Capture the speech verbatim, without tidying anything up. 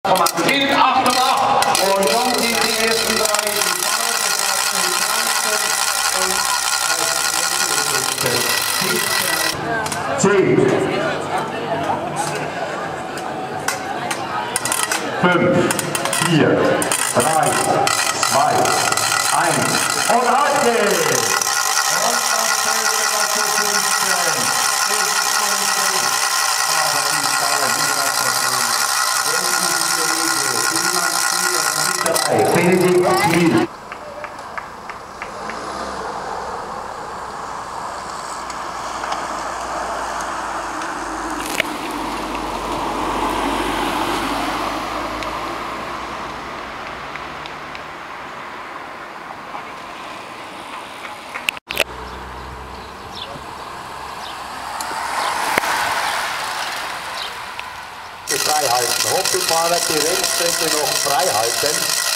Gilt acht um acht. Und dann sind die ersten drei. zehn, fünf, vier, drei, zwei, eins und halt geht's! Und das fällt das für fünfzehn ist fünfzehn. Aber die Stelle wieder verfolgt. Wenn die Wege, wie man spielt, Benedikt Kiel. Frei halten. Hoppelfahrer die Rennstrecke noch frei halten.